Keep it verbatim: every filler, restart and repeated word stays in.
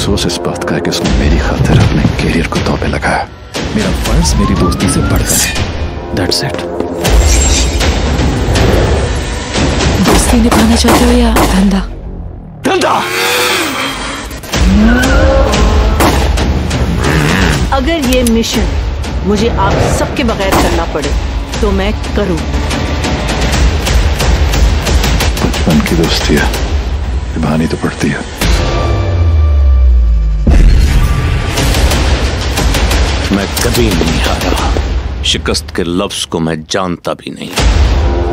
अफसोस इस बात का है कि उसने मेरी खातिर अपने कैरियर को दांव पे लगाया। मेरा फर्ज मेरी दोस्ती से बढ़कर है। That's it. दोस्ती निभाना चाहते हो या धंधा? धंधा। अगर ये मिशन मुझे आप सबके बगैर करना पड़े तो मैं करूं। बचपन की दोस्ती है, निभानी तो पड़ती है। मैं कभी नहीं हारा। शिकस्त के लफ्ज को मैं जानता भी नहीं।